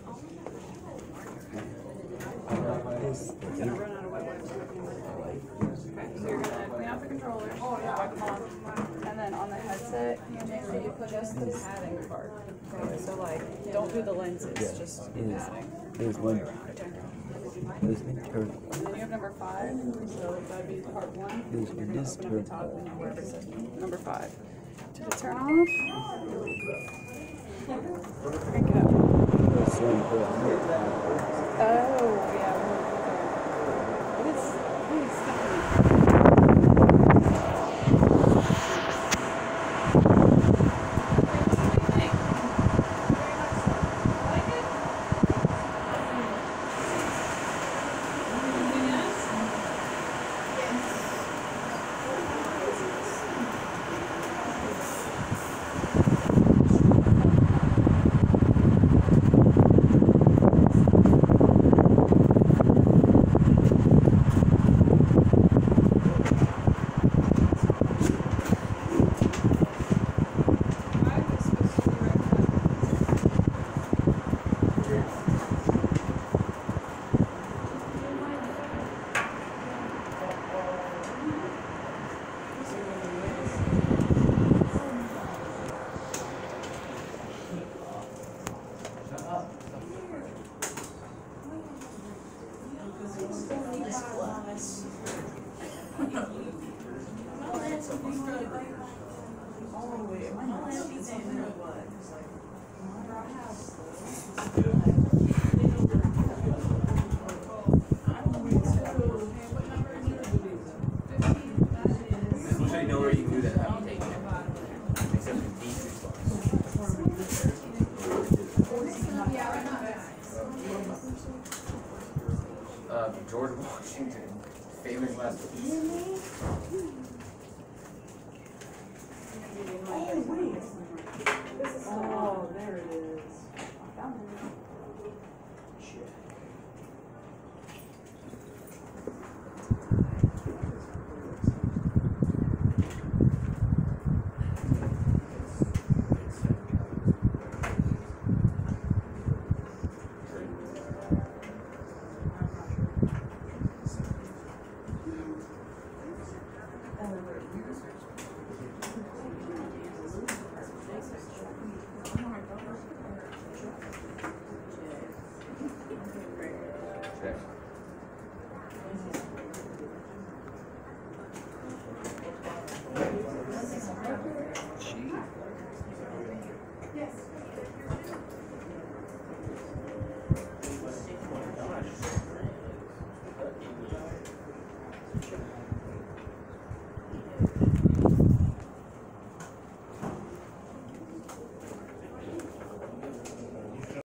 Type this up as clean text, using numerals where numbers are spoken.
It's gonna run out of wet wipes. Okay, so you're gonna clean out the controllers, wipe them off, and then on the headset, make sure you put just the padding part. Okay, so like, don't do the lenses, just padding. There's one. There's one turn. And then you have number 5, so that'd be part 1. There's You're one gonna this open up turn. the top and wherever it says number 5. Did it turn off? Crank it up. There's one turn. Oh, yeah. What is happening? George Washington, famous last piece. Oh, wait. Oh, there it is. I found it. Shit.